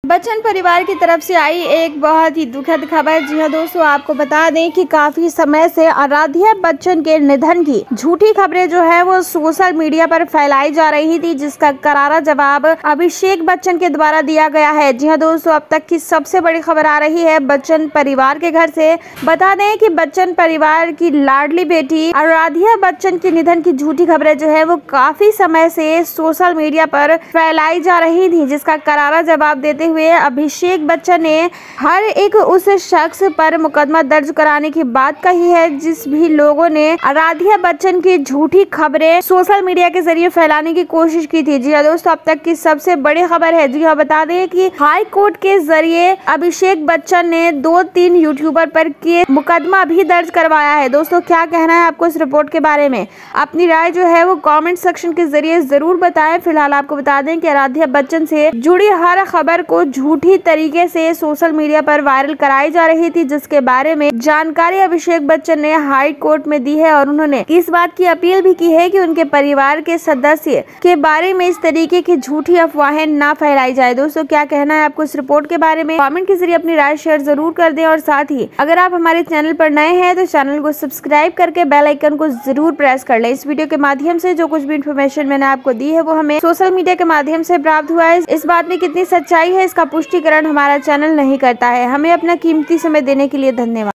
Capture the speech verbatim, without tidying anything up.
बच्चन परिवार की तरफ से आई एक बहुत ही दुखद खबर। जी हाँ दोस्तों, आपको बता दें कि काफी समय से आराध्या बच्चन के निधन की झूठी खबरें जो है वो सोशल मीडिया पर फैलाई जा रही थी, जिसका करारा जवाब अभिषेक बच्चन के द्वारा दिया गया है। जी हाँ दोस्तों, अब तक की सबसे बड़ी खबर आ रही है बच्चन परिवार के घर से। बता दें कि बच्चन परिवार की लाडली बेटी आराध्या बच्चन के निधन की झूठी खबरें जो है वो काफी समय से सोशल मीडिया पर फैलाई जा रही थी, जिसका करारा जवाब देते हुए अभिषेक बच्चन ने हर एक उस शख्स पर मुकदमा दर्ज कराने की बात कही है जिस भी लोगों ने आराध्या बच्चन की झूठी खबरें सोशल मीडिया के जरिए फैलाने की कोशिश की थी। जी हाँ दोस्तों, अब तक की सबसे बड़ी खबर है। जी हाँ, बता दें कि हाई कोर्ट के जरिए अभिषेक बच्चन ने दो तीन यूट्यूबर पर के मुकदमा भी दर्ज करवाया है। दोस्तों, क्या कहना है आपको इस रिपोर्ट के बारे में? अपनी राय जो है वो कमेंट सेक्शन के जरिए जरूर बताएं। फिलहाल आपको बता दें कि आराध्या बच्चन से जुड़ी हर खबर को झूठी तरीके से सोशल मीडिया पर वायरल कराई जा रही थी, जिसके बारे में जानकारी अभिषेक बच्चन ने हाई कोर्ट में दी है और उन्होंने इस बात की अपील भी की है कि उनके परिवार के सदस्य के बारे में इस तरीके की झूठी अफवाहें ना फैलाई जाए। दोस्तों, क्या कहना है आपको इस रिपोर्ट के बारे में? कमेंट के जरिए अपनी राय शेयर जरूर कर दें और साथ ही अगर आप हमारे चैनल पर नए हैं तो चैनल को सब्सक्राइब करके बेल आइकन को जरूर प्रेस कर लें। इस वीडियो के माध्यम से जो कुछ भी इन्फॉर्मेशन मैंने आपको दी है वो हमें सोशल मीडिया के माध्यम से प्राप्त हुआ है। इस बात में कितनी सच्चाई है इसका पुष्टिकरण हमारा चैनल नहीं करता है। हमें अपना कीमती समय देने के लिए धन्यवाद।